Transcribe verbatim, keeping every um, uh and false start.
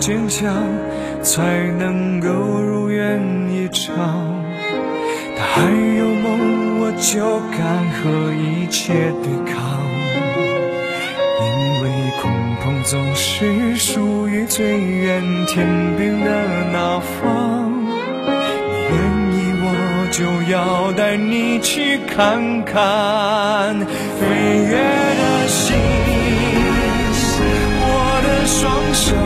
坚强，才能够如愿以偿。他还有梦，我就敢和一切对抗，因为空碰总是属于最远天边的那方。你愿意我就要带你去看看飞跃的星，我的双手